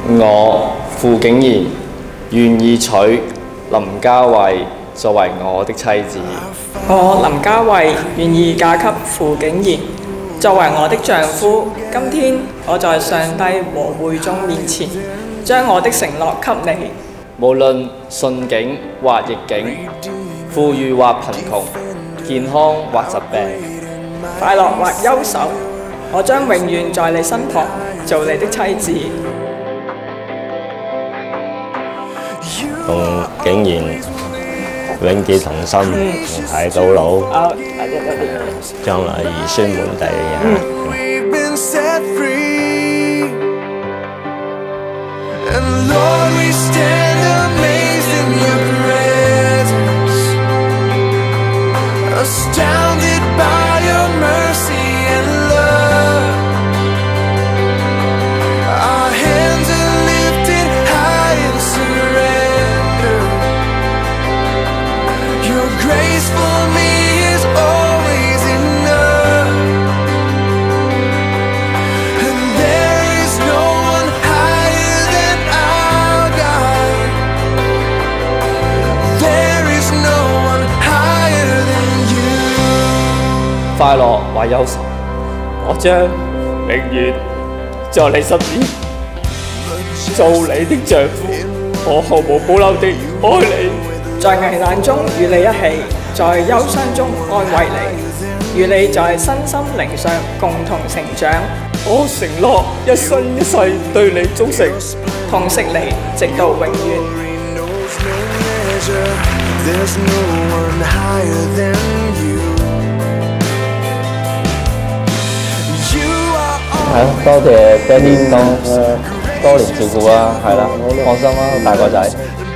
我傅景賢願意娶林嘉慧作為我的妻子。 我林嘉慧願意嫁給傅景賢作為我的丈夫。今天我在上帝和會眾面前，將我的承諾給你。 無論順境或逆境，富裕或貧窮，健康或疾病， 快樂或憂愁，我將永遠在你身旁，做你的妻子。 同景賢永結同心，同偕到老，將來兒孫滿地嘅。 快樂或憂愁，我將永遠在你身邊，做你的丈夫。我毫無保留地愛你， 在危難中與你一起，在憂傷中安慰你，與你在身心靈上共同成長。 我承諾一生一世對你忠誠， 痛惜你直到永遠。 係咯，多謝爹哋多年照顧啦，係啦，放心啦，大個仔。